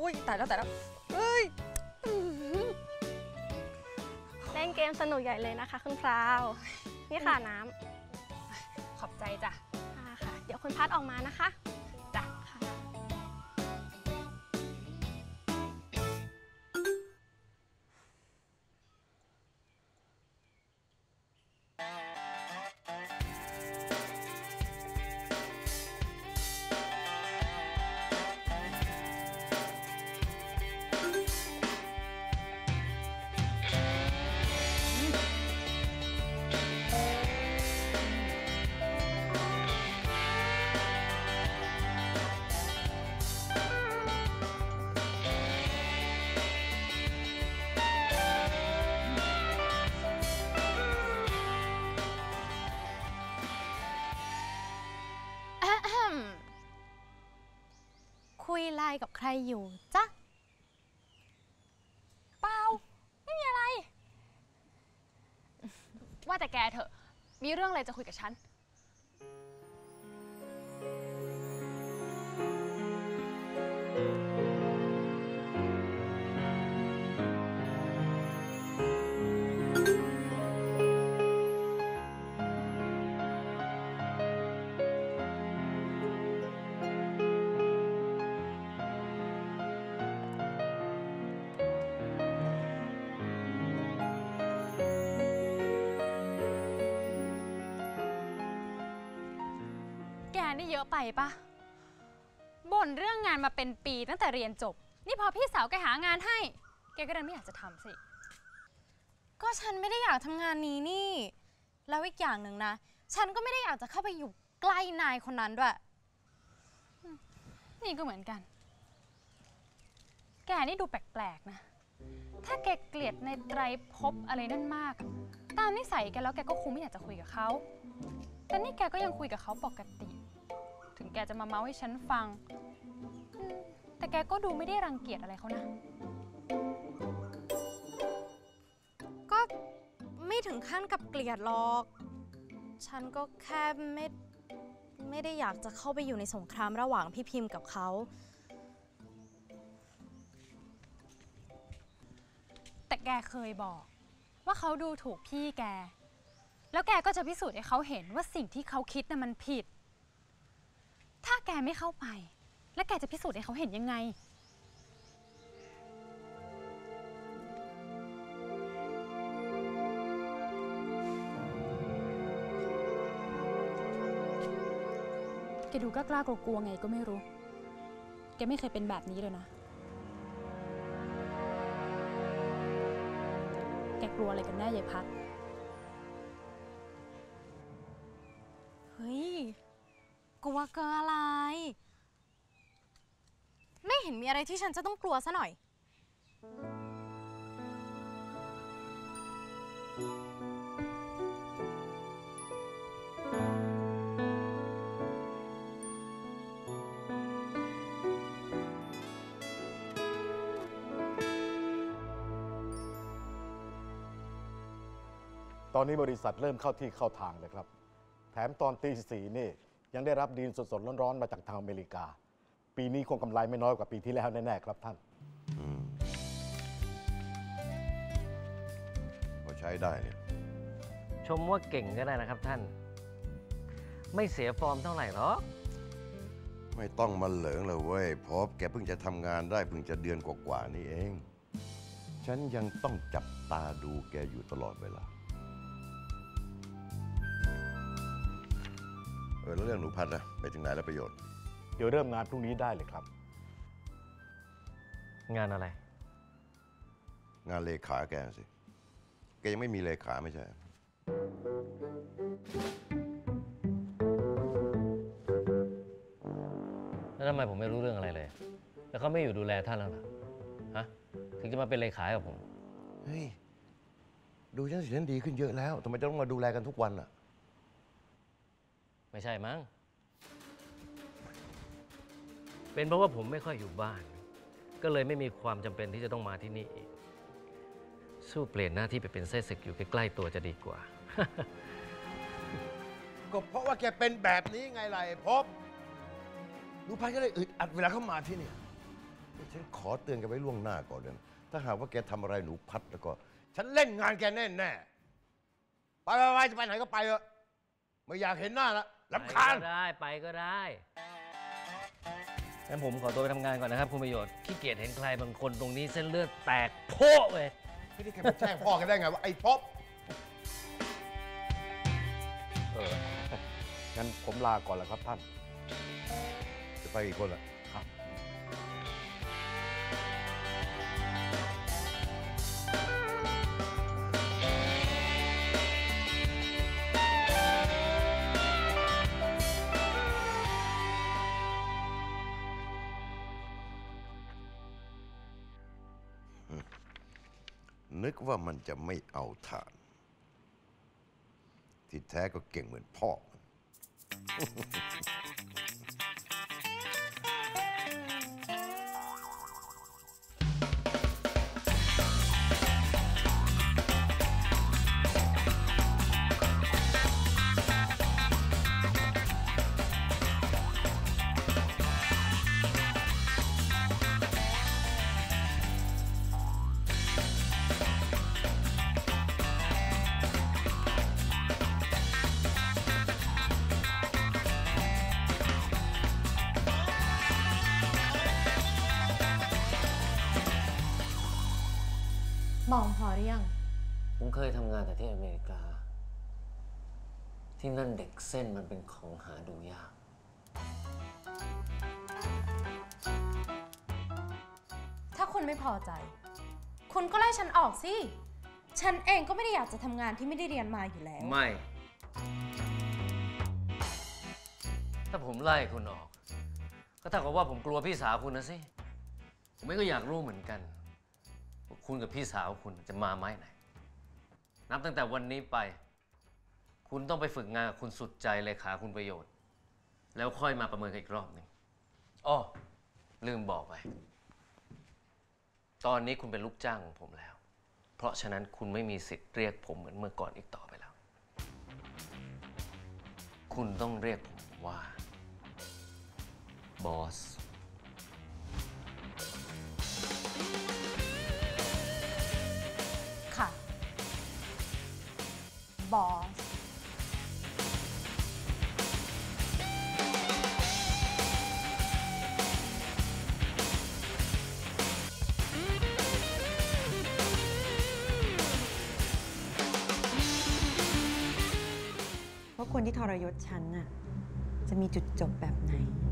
ยตายแล้วเฮ้ยเล่นเกมสนุกใหญ่เลยนะคะคุณพราวนี่ค่ะน้ำขอบใจจ้ะค่ะเดี๋ยวคุณพัดออกมานะคะจ้ะคุยไลน์กับใครอยู่จ๊ะเปล่าไม่มีอะไรว่าแต่แกเถอะมีเรื่องอะไรจะคุยกับฉันนี่เยอะไปปะบ่นเรื่องงานมาเป็นปีตั้งแต่เรียนจบนี่พอพี่สาวแกหางานให้แกก็ดันไม่อยากจะทำสิก็ฉันไม่ได้อยากทำงานนี้นี่แล้วอีกอย่างหนึ่งนะฉันก็ไม่ได้อยากจะเข้าไปอยู่ใกล้นายคนนั้นด้วยนี่ก็เหมือนกันแกนี่ดูแปลกๆนะถ้าแกเกลียดในไตรภพอะไรนั่นมากตามนิสัยแกแล้วแกก็คงไม่อยากจะคุยกับเขาแต่นี่แกก็ยังคุยกับเขาปกติถึงแกจะมาเมาให้ฉันฟังแต่แกก็ดูไม่ได้รังเกียจอะไรเขานะก็ไม่ถึงขั้นกับเกลียดหรอกฉันก็แค่ไม่ได้อยากจะเข้าไปอยู่ในสงครามระหว่างพี่พิมพ์กับเขาแต่แกเคยบอกว่าเขาดูถูกพี่แกแล้วแกก็จะพิสูจน์ให้เขาเห็นว่าสิ่งที่เขาคิดน่ะมันผิดถ้าแกไม่เข้าไปแล้วแกจะพิสูจน์ให้เขาเห็นยังไงแกดูกล้ากลัวๆไงก็ไม่รู้แกไม่เคยเป็นแบบนี้เลยนะแกกลัวอะไรกันแน่ยายพัดเฮ้ยกลัวเกินอะไรไม่เห็นมีอะไรที่ฉันจะต้องกลัวซะหน่อยตอนนี้บริษัทเริ่มเข้าที่เข้าทางเลยครับแถมตอนตี 4นี่ยังได้รับดีลสดๆร้อนๆมาจากทางอเมริกาปีนี้คงกำไรไม่น้อยกว่าปีที่แล้วแน่ๆครับท่านพอใช้ได้เนี่ยชมว่าเก่งก็ได้นะครับท่านไม่เสียฟอร์มเท่าไหร่หรอกไม่ต้องมาเหลิงเลยเว้ยเพราะแกเพิ่งจะทำงานได้เพิ่งจะเดือนกว่าๆนี่เองฉันยังต้องจับตาดูแกอยู่ตลอดเวลาแล้วเรื่องหนูพัดนะไปถึงไหนแล้วประโยชน์เดี๋ยวเริ่มงานพรุ่งนี้ได้เลยครับงานอะไรงานเลขาแกสิแกยังไม่มีเลขาไม่ใช่แล้วทำไมผมไม่รู้เรื่องอะไรเลยแล้วเขาไม่อยู่ดูแลท่านแล้วล่ะฮะถึงจะมาเป็นเลขากับผมเฮ้ยดูฉันสิฉันดีขึ้นเยอะแล้วทำไมจะต้องมาดูแลกันทุกวันอ่ะไม่ใช่มั้งเป็นเพราะว่าผมไม่ค่อยอยู่บ้านก็เลยไม่มีความจำเป็นที่จะต้องมาที่นี่อีกสู้เปลี่ยนหน้าที่ไปเป็นไส้ศึกอยู่ใกล้ๆตัวจะดีกว่าก็เพราะว่าแกเป็นแบบนี้ไงล่ะพบหนูพัดก็เลยอึดอัดเวลาเข้ามาที่นี่ฉันขอเตือนแกไว้ล่วงหน้าก่อนเลยนะถ้าหากว่าแกทำอะไรหนูพัดแล้วก็ ฉันเล่นงานแกแน่แน่ๆไปจะไปไหนก็ไปเถอะไม่อยากเห็นหน้าละรำคาญไปก็ได้งั้นผมขอตัวไปทำงานก่อนนะครับคุณประโยชน์ขี้เกียจเห็นใครบางคนตรงนี้เส้นเลือดแตกโพ่เลยไม่ได้แกไปแช่งพ่อแกได้ไงว่าไอ้ป๊อปงั้นผมลาก่อนแล้วครับท่านจะไปอีกคนละครับนึกว่ามันจะไม่เอาฐาน ที่แท้ก็เก่งเหมือนพ่อมองพอหรือยังผมเคยทำงานแต่ที่อเมริกา ที่นั่นเด็กเส้นมันเป็นของหาดูยากถ้าคุณไม่พอใจ คุณก็ไล่ฉันออกสิ ฉันเองก็ไม่ได้อยากจะทำงานที่ไม่ได้เรียนมาอยู่แล้วไม่ ถ้าผมไล่คุณออก ก็เท่ากับว่าผมกลัวพี่สาวคุณนะสิ ผมไม่ก็อยากรู้เหมือนกันว่าคุณกับพี่สาวคุณจะมาไม้ไหน นับตั้งแต่วันนี้ไป คุณต้องไปฝึกงานกับคุณสุดใจเลขาคุณประโยชน์ แล้วค่อยมาประเมินกันอีกรอบหนึ่งอ้อลืมบอกไป ตอนนี้คุณเป็นลูกจ้างของผมแล้ว เพราะฉะนั้นคุณไม่มีสิทธิ์เรียกผมเหมือนเมื่อก่อนอีกต่อไปแล้ว คุณต้องเรียกผมว่าบอสค่ะ บอสว่าคนที่ทรยศฉันน่ะจะมีจุดจบแบบไหน